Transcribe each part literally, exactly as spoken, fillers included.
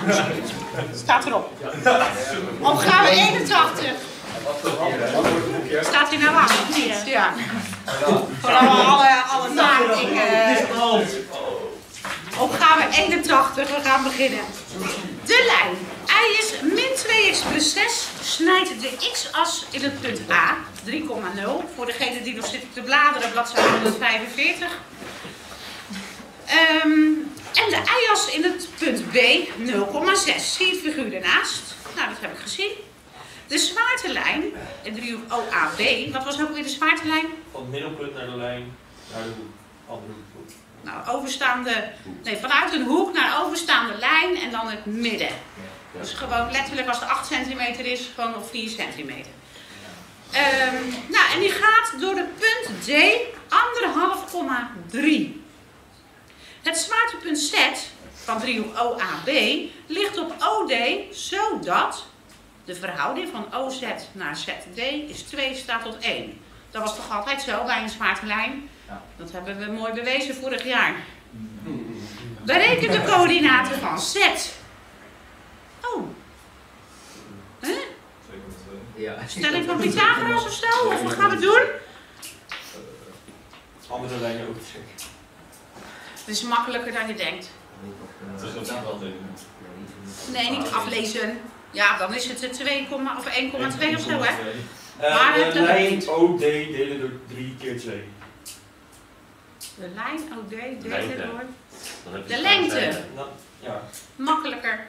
Staat erop. Opgave eenentachtig. Staat hij nou aan of niet? Ja. Voor alle, alle namen. Ik, uh, opgave eenentachtig, we gaan beginnen. De lijn. I is min twee x plus zes snijdt de x-as in het punt A, drie komma nul. Voor degene die nog zitten te bladeren, bladzijde honderdvijfenveertig. Um, en de y-as in het punt B, nul komma zes. Zie je het figuur ernaast? Nou, dat heb ik gezien. De zwaartelijn, in driehoek O A B, wat was ook weer de zwaartelijn? Van het middelpunt naar de lijn, naar de hoek, andere hoek. Nou, overstaande, nee, vanuit een hoek naar overstaande lijn en dan het midden. Dus gewoon letterlijk als het acht centimeter is, gewoon op vier centimeter. Um, nou, en die gaat door het punt D, anderhalf komma drie. Het zwaartepunt Z van driehoek O A B ligt op O D, zodat de verhouding van O Z naar Z D is twee staat tot één. Dat was toch altijd zo bij een zwaartelijn? Dat hebben we mooi bewezen vorig jaar. Bereken de coördinaten van Z. Oh. Huh? Stelling van Pythagoras of zo? Of wat gaan we doen? Andere lijnen ook checken. Het is makkelijker dan je denkt. Nee, niet aflezen. Ja, dan is het twee, of één komma twee of zo, hè? Uh, maar de lijn O D delen door drie keer twee. De lijn O D delen lengte. door... De lengte. Nou, ja. Makkelijker.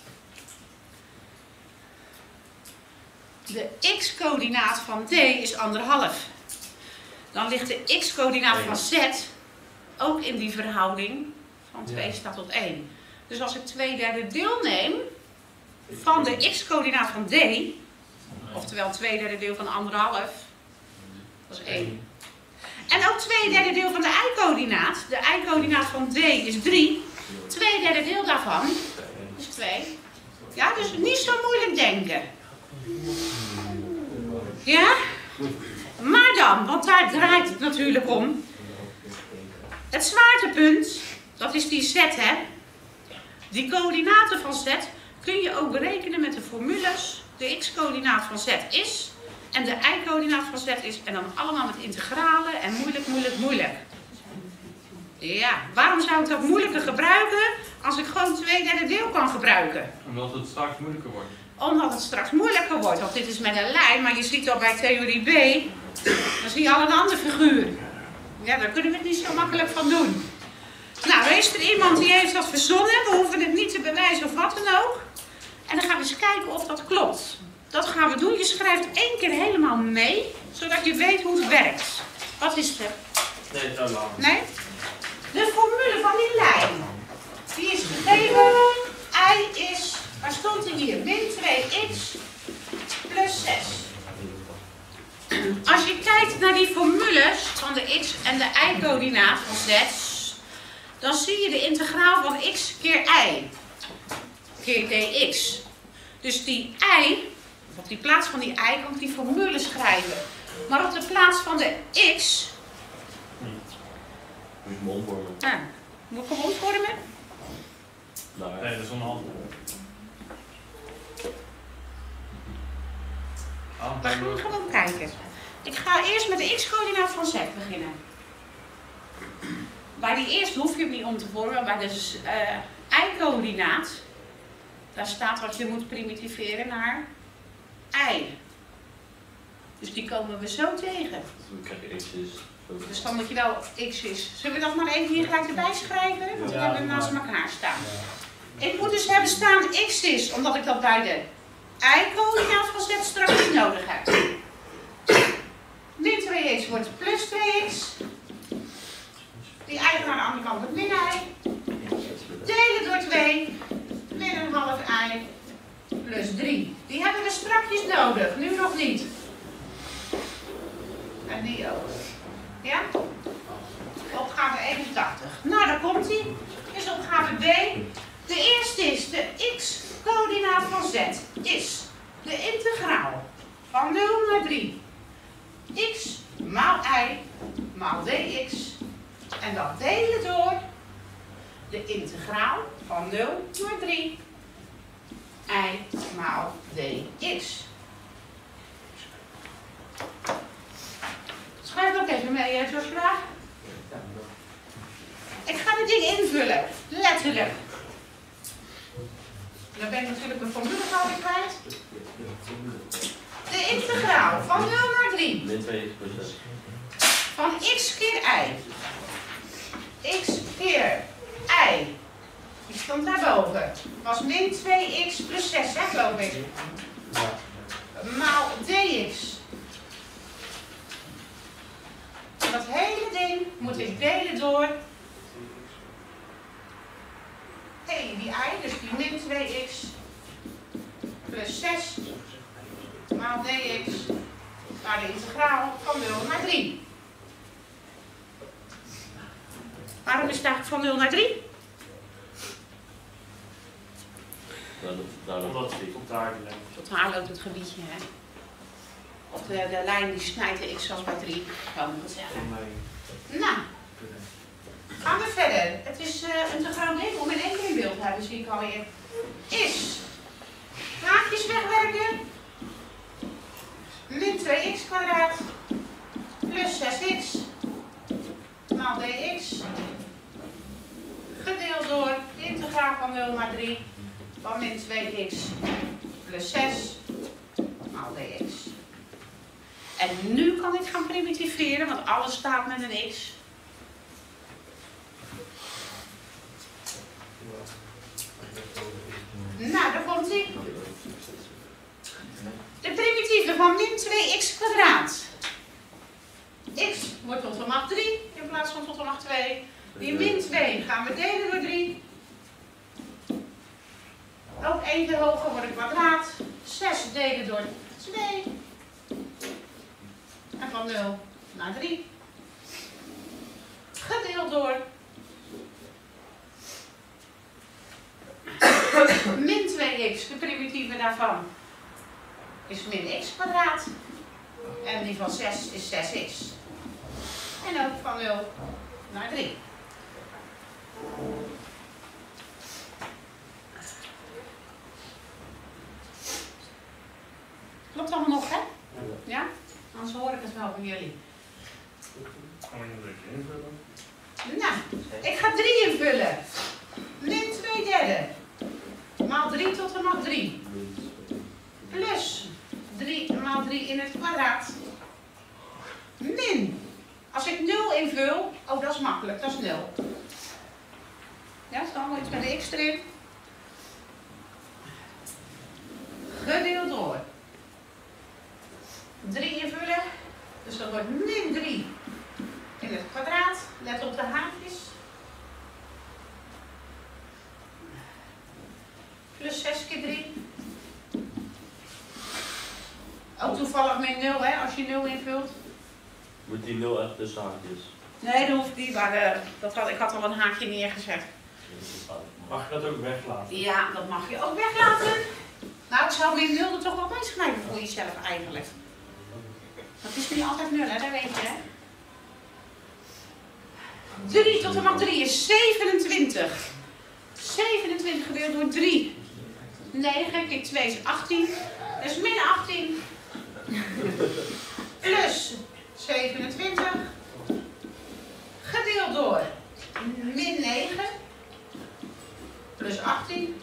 De x-coördinaat van D is anderhalf. Dan ligt de x-coördinaat van Z ook in die verhouding van twee staat tot één. Dus als ik twee derde deel neem van de x-coördinaat van D, oftewel twee derde deel van anderhalf, dat is één. En ook twee derde deel van de y-coördinaat, de y-coördinaat van D is drie, twee derde deel daarvan is twee. Ja, dus niet zo moeilijk denken. Ja? Maar dan, want daar draait het natuurlijk om. Het zwaartepunt, dat is die Z, hè. Die coördinaten van Z kun je ook berekenen met de formules. De x-coördinaat van Z is en de y-coördinaat van Z is. En dan allemaal met integralen en moeilijk, moeilijk, moeilijk. Ja, waarom zou ik dat moeilijker gebruiken als ik gewoon twee derde deel kan gebruiken? Omdat het straks moeilijker wordt. Omdat het straks moeilijker wordt. Want dit is met een lijn, maar je ziet al bij theorie B, dan zie je al een ander figuur. Ja, daar kunnen we het niet zo makkelijk van doen. Nou, is er iemand die heeft dat verzonnen. We hoeven het niet te bewijzen of wat dan ook. En dan gaan we eens kijken of dat klopt. Dat gaan we doen. Je schrijft één keer helemaal mee, zodat je weet hoe het werkt. Wat is het? Nee, dat lang. Nee? De formule van die lijn. Die is gegeven. Y is, waar stond hij hier? min twee x plus zes. Als je kijkt naar die formules van de x en de y-coördinaat van z, dan zie je de integraal van x keer y keer dx. Dus die y, op die plaats van die y kan ik die formule schrijven. Maar op de plaats van de x... Moet je mond vormen. Ja, moet ik hem omvormen? Nee, dat is onhandig. We gaan gewoon kijken. Ik ga eerst met de x-coördinaat van z beginnen. Bij die eerste hoef je hem niet om te vormen, bij de uh, y-coördinaat, daar staat wat je moet primitiveren naar y. Dus die komen we zo tegen. Dan krijg je x is. Dus dan moet je wel x is. Zullen we dat maar even hier gelijk erbij schrijven? Want we hebben hem naast elkaar staan. Ik moet dus hebben staan x is, omdat ik dat bij de y-coördinaat van z straks niet nodig heb. Min twee x wordt plus twee x. Die y gaat naar de andere kant met min y. Delen door twee. Min een half y. Plus drie. Die hebben we strakjes nodig. Nu nog niet. En die ook. Ja? Opgave eenentachtig. Nou, daar komt hij. Dus opgave B. De eerste is de x-coördinaat van z. Is de integraal van nul naar drie. X maal y maal dx. En dat delen door de integraal van nul naar drie I maal dx. Schrijf ook even mee, hè, Joshua. Ik ga dit ding invullen, letterlijk. Dan ben ik natuurlijk een formule alweer kwijt. De integraal van nul naar drie. Min twee x plus zes. Van x keer y. X keer y. Die stond daarboven. Was min twee x plus zes, hè, geloof ik. Maal dx. Dat hele ding moet ik delen door. Hé, hey, die y, dus die min twee x plus zes maal dx naar de integraal van nul naar drie. Waarom is het eigenlijk van nul naar drie? Omdat het tot daar loopt. Tot haar loopt het gebiedje, hè? Of de, de lijn die snijdt de x-as bij drie. Gewoon gezellig. Nou, gaan we verder. Het is uh, een te groot ding om in één keer in beeld te hebben, zie ik alweer. Is haakjes wegwerken. Min twee x kwadraat plus zes x maal dx gedeeld door de integraal van nul naar drie van min twee x plus zes maal dx. En nu kan ik gaan primitiveren, want alles staat met een x. Nou, daar komt ie. De primitieve van min twee x kwadraat. X wordt tot de macht drie in plaats van tot de macht twee. Die min twee gaan we delen door drie. Ook eentje hoger wordt een kwadraat. zes delen door twee. En van nul naar drie. Gedeeld door min twee x, de primitieve daarvan, is min x kwadraat. En die van zes is zes x. En ook van nul naar drie. Klopt allemaal nog, hè? Ja? Anders hoor ik het wel van jullie. Gaan we een beetje invullen? Nou, ik ga drie invullen. Min twee derde. Maal drie tot de macht drie. Plus drie maal drie in het kwadraat. Min. Als ik nul invul, oh dat is makkelijk, dat is nul. Ja, er staat nog iets met de x erin. Gedeeld door drie invullen. Dus dat wordt min drie in het kwadraat. Let op de haakjes. Plus zes keer drie. Ook toevallig min nul, hè, als je nul invult. Moet die nul echt tussen haakjes? Nee, dat hoeft niet, maar uh, dat had, ik had al een haakje neergezet. Mag je dat ook weglaten? Ja, dat mag je ook weglaten. Nou, ik zou min nul er toch wel bij schrijven voor jezelf eigenlijk. Dat is niet altijd nul, hè, dat weet je, hè. drie tot de macht drie is zevenentwintig. zevenentwintig gedeeld door drie. negen keer twee is achttien. Dat is min achttien. Plus zevenentwintig. Gedeeld door min negen. Plus achttien.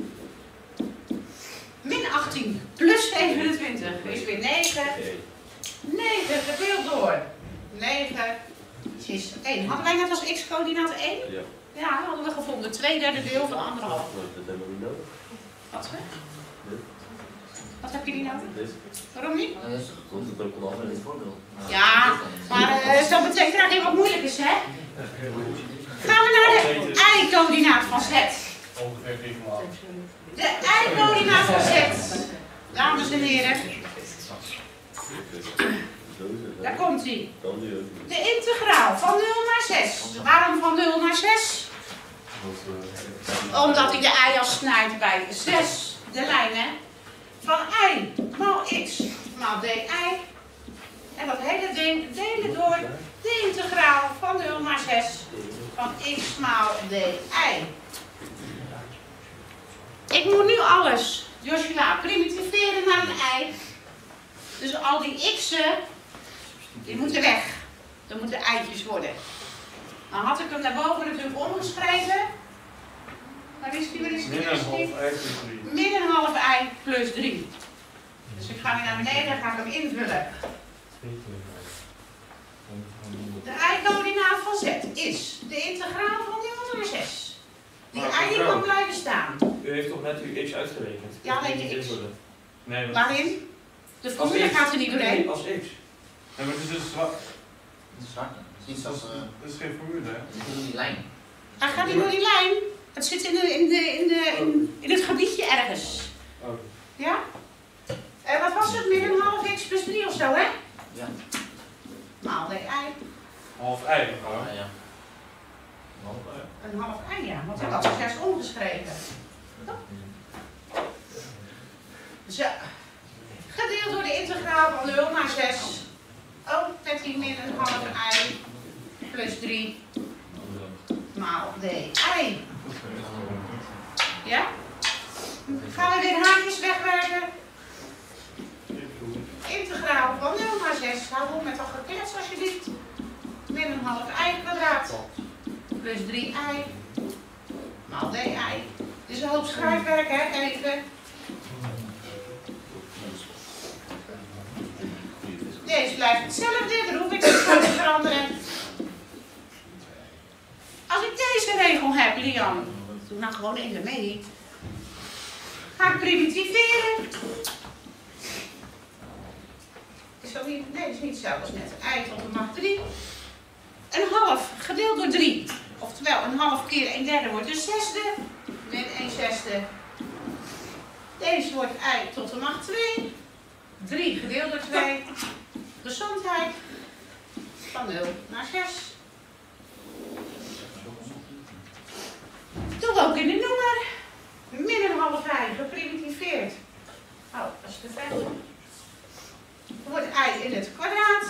Min achttien plus zevenentwintig is weer negen. negen gedeeld door negen is één. Hadden wij net als x-coördinaat één? Ja. Ja, dat hadden we gevonden. Twee derde deel van anderhalf. Dat hebben we niet nodig. Wat zeg? Wat heb je die nodig? Dit. Waarom niet? Komt het ook wel af in het voorbeeld? Ja, maar uh, dat betekent dat het wat moeilijk is, hè? Gaan we naar de y-coördinaat van z. Ongeveer evenmaal. De y-coördinaat van z. Dames en heren. Daar komt hij. De integraal van nul naar zes. Waarom van nul naar zes? Omdat hij de y-as snijdt bij zes. De lijn, hè? Van y maal x maal di. En dat hele ding delen door de integraal van nul naar zes van x maal di. Ik moet nu alles Joshua, primitiveren naar een ei. Dus al die x'en, die moeten weg. Dat moeten eitjes worden. Dan had ik hem daarboven natuurlijk omgeschreven. Waar is die? Waar is die? Min een half ei plus drie. Min een half ei plus drie. Dus ik ga weer naar beneden en ga ik hem invullen. De ei-coördinaat van z is de integraal van nul naar zes. Die Maar ei die mevrouw, kan blijven staan. U heeft toch net uw x uitgerekend? Ja, Dat nee, moet je de niet x. invullen. Nee, maar... Waarin? De Als formule x. gaat er niet doorheen. Nee, als x. Ja, maar het is dus zwart. Het is zwart. Het is niet Dat als, is, uh, dat is geen formule, hè? het is niet die lijn. Hij gaat niet door die lijn. Het zit in, de, in, de, in, de, in, in het gebiedje ergens. Oh. Ja? En wat was het? Min een half x plus drie of zo, hè? Ja. Maal de ei. Half ei, mevrouw. Ah, ja. Een half ei, ja. Want dat had ik juist omgeschreven. Zo. Gedeeld door de integraal van nul naar zes. Ook met die min een half ei plus drie maal d ei. Ja? Gaan we weer haakjes wegwerken? Integraal van nul naar zes. Hou op met dat geklets alsjeblieft. Min een half ei kwadraat. Plus drie ei. Maal d ei. Het is een hoop schrijfwerk, hè? Even. Deze blijft hetzelfde, daar hoef ik niet aan te veranderen. Als ik deze regel heb, Lian, doe nou gewoon even mee. Ga ik primitiveren. Is dat niet? Nee, dat is niet hetzelfde als net. Ei tot de macht drie. Een half gedeeld door drie. Oftewel, een half keer een derde wordt een zesde. Min een zesde. Deze wordt ei tot de macht twee. drie gedeeld door twee. Gezondheid. Van nul naar zes. Doe ook in de noemer. Min een half ei geprimitiveerd. Oh, dat is te veel. Dan wordt ei in het kwadraat.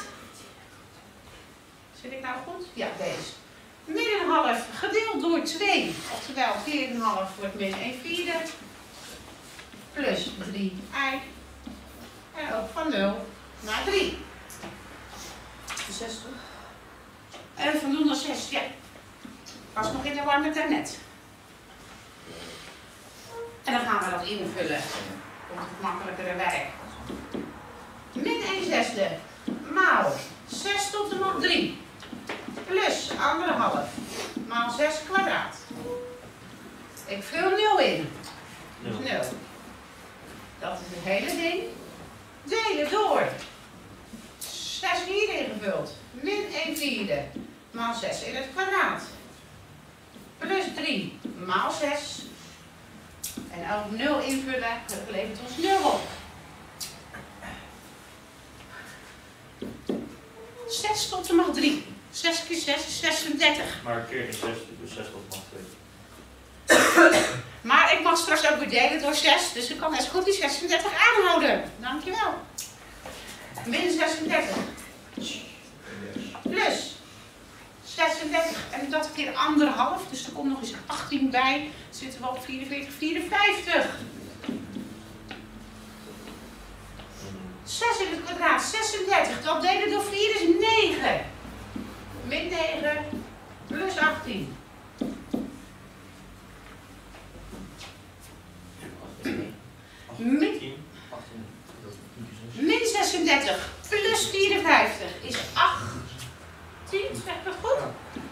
Zit ik nou goed? Ja, deze. Min een half gedeeld door twee. Oftewel vier komma vijf wordt min een vierde. Plus drie ei. En ook van nul naar drie. zestig. En van nul naar zes, ja. Was nog in de war met daarnet. En dan gaan we dat invullen. Komt het makkelijkere werk. Min een zesde. Maal zes tot de macht drie. Plus anderhalf. Maal zes kwadraat. Ik vul nul in. Dus nul. Dat is het hele ding. Delen door. zes hier ingevuld. Min een vierde. Maal zes in het kwadraat. Plus drie. Maal zes. En ook nul invullen. Dat levert ons nul op. zes tot de macht drie. zes keer zes is zesendertig. Maar een keer in zes, dus zes tot macht twee. Maar ik mag straks ook weer delen door zes. Dus ik kan best goed die zesendertig aanhouden. Dankjewel. Min zesendertig. Plus zesendertig. En dat keer anderhalf. Dus er komt nog eens achttien bij. Dan zitten we op vierenveertig, vierenvijftig. zes in het kwadraat, zesendertig. Dat delen door vier is negen. Min negen plus achttien. Min, min zesendertig plus vierenvijftig is achttien. Zeg ik dat goed?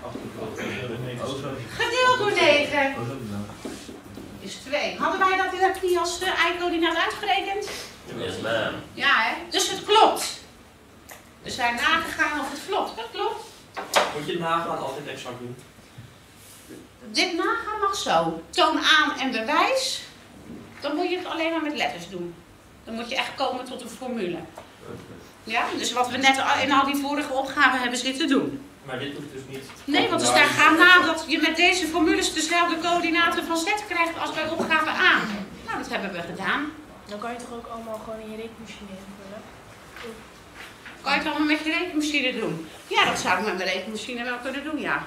Gedeeld door negen is twee. Hadden wij dat direct niet als uh, ei-coördinaat uitgerekend? Yes, ma'am. Ja, hè? Dus het klopt. We zijn nagegaan of het klopt. Dat klopt. Moet je het nagaan altijd exact doen? Dit nagaan mag zo. Toon aan en bewijs. Dan moet je het alleen maar met letters doen. Dan moet je echt komen tot een formule. Ja, dus wat we net in al die vorige opgaven hebben zitten doen. Maar dit hoeft dus niet. Nee, want er staat gaan na dat je met deze formules dezelfde coördinaten van z krijgt als bij opgave A. Nou, dat hebben we gedaan. Dan kan je toch ook allemaal gewoon in je rekenmachine invullen? Kan je het allemaal met je rekenmachine doen? Ja, dat zou ik met mijn rekenmachine wel kunnen doen, ja.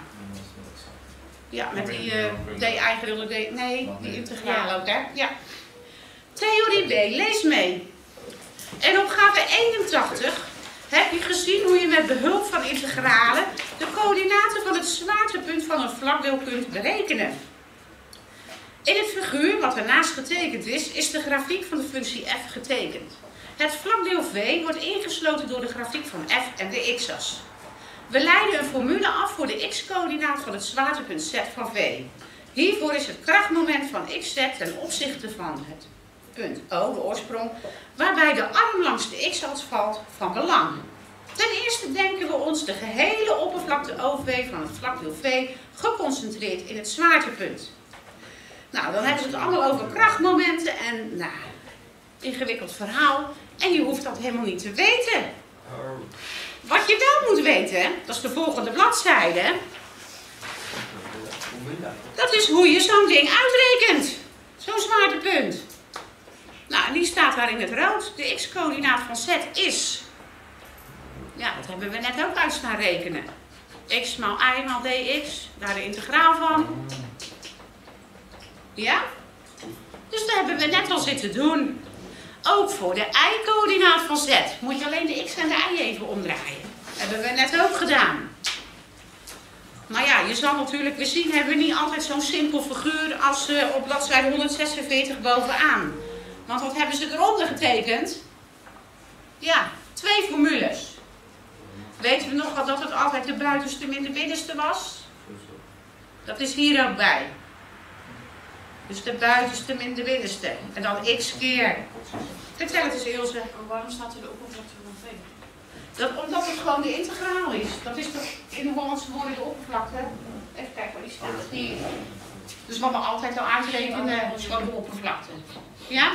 Ja, met die uh, d-eigen D. Nee, die integraal ook, hè? Ja. Theorem lees mee. En opgave eenentachtig heb je gezien hoe je met behulp van integralen de coördinaten van het zwaartepunt van een vlakdeel kunt berekenen. In het figuur wat ernaast getekend is, is de grafiek van de functie f getekend. Het vlakdeel v wordt ingesloten door de grafiek van f en de x-as. We leiden een formule af voor de x-coördinaat van het zwaartepunt z van v. Hiervoor is het krachtmoment van xz ten opzichte van het punt O, de oorsprong, waarbij de arm langs de x-as valt, van belang. Ten eerste denken we ons de gehele oppervlakte O V van het vlakdeel v geconcentreerd in het zwaartepunt. Nou, dan hebben we het allemaal over krachtmomenten en, nou, ingewikkeld verhaal. En je hoeft dat helemaal niet te weten. Wat je wel moet weten, dat is de volgende bladzijde. Dat is hoe je zo'n ding uitrekent. Zo'n zwaartepunt. Nou, en die staat daar in het rood. De x-coördinaat van z is... Ja, dat hebben we net ook uit staan rekenen. X maal y maal dx. Daar de integraal van. Ja? Dus dat hebben we net al zitten doen. Ook voor de y-coördinaat van z moet je alleen de x en de y even omdraaien. Dat hebben we net ook gedaan. Maar ja, je zal natuurlijk weer zien, hebben we niet altijd zo'n simpel figuur als uh, op bladzijde honderdzesenveertig bovenaan. Want wat hebben ze eronder getekend? Ja, twee formules. Weten we nog wel dat het altijd de buitenste min de binnenste was? Dat is hier ook bij. Dus de buitenste min de binnenste. En dan x keer. Vertel het eens, Ilse. En waarom staat er de oppervlakte van v? Dat, omdat het gewoon de integraal is. Dat is toch in de Hollandse woorden de oppervlakte. Even kijken waar die staat. Hier. Dus wat we altijd al uitrekenen, is gewoon de oppervlakte. Ja?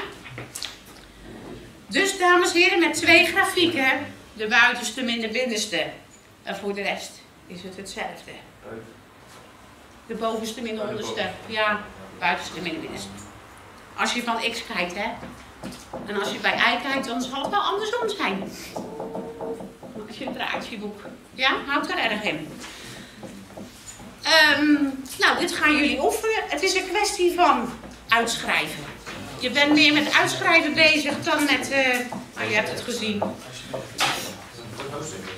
Dus dames en heren, met twee grafieken. De buitenste min de binnenste. En voor de rest is het hetzelfde. De bovenste min de onderste. Ja, buitenste min de binnenste. Als je van x kijkt, hè. En als je bij y kijkt, dan zal het wel andersom zijn. Als je een draadjeboek. Ja, houdt er erg in. Um, nou, dit gaan jullie oefenen. Het is een kwestie van uitschrijven. Je bent meer met uitschrijven bezig dan met... Uh, nou, je hebt het gezien.